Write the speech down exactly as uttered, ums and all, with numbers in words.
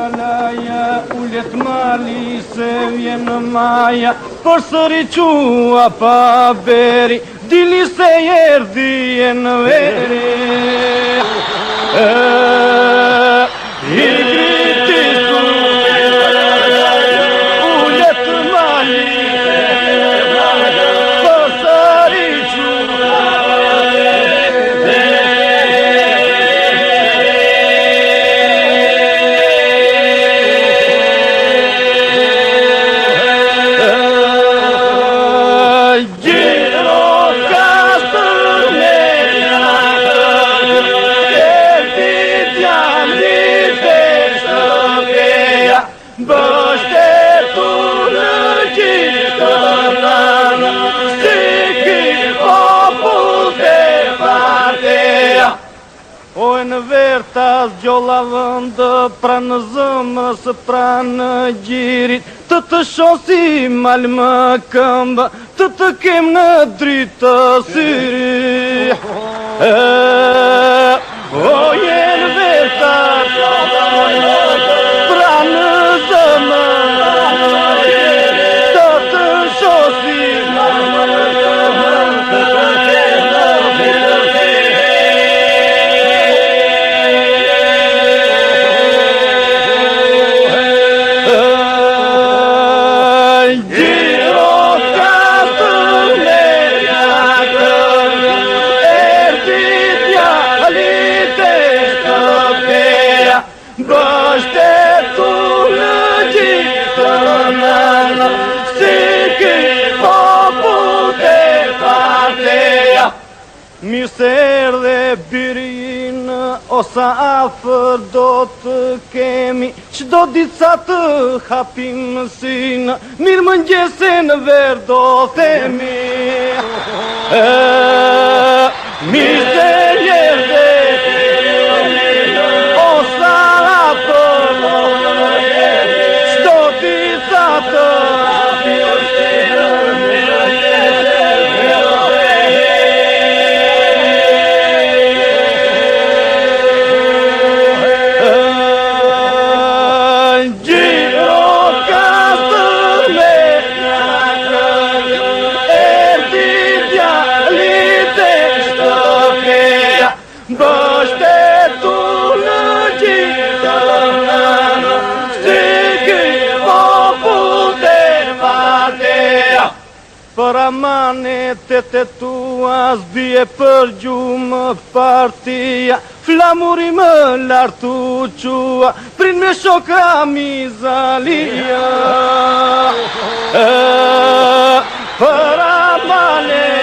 Galaja, ullet mali se vjen maja, për sëri qua pa beri, dili se erdi e në veri. I griti su, ullet mali, për sëri në vertas gjolla vëndë pranë zëmës pranë gjirit, të të shosi mal më këmbë, të të kem në dritë syri. O jenë vertas pranë zëmës, të të shosi mal më këmbë, të të kem në dritë mirë se erdhe birin, osa afër do të kemi, qdo dica të hapim sinë, mirë mëngjese në ver do themi. Mirë se erdhe osa afër, qdo dica të hapim sinë, për amanetet e tua zbije për gjumë partia, flamuri më lartu qua, prin me shoka mizalia. Për amanetet